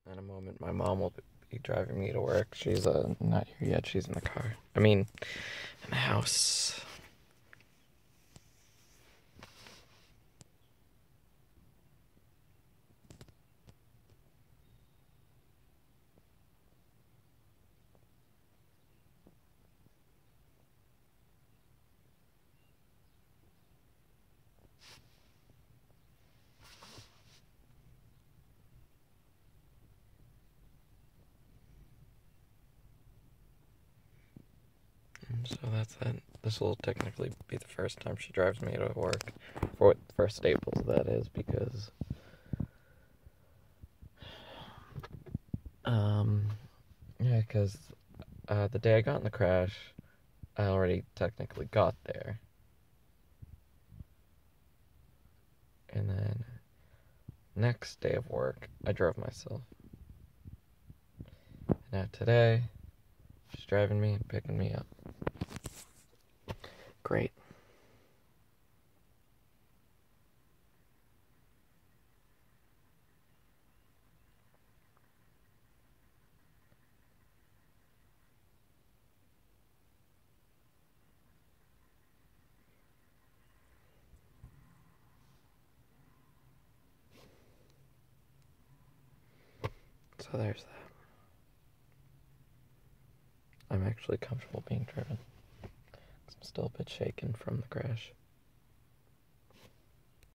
In a moment, my mom will be driving me to work. She's not here yet. She's in the car. I mean, in the house. So that's that. This will technically be the first time she drives me to work. For Staples, that is, because yeah, because the day I got in the crash, I already technically got there. And then next day of work, I drove myself. And now today, she's driving me and picking me up. Great. So there's that. I'm actually comfortable being driven. I'm still a bit shaken from the crash.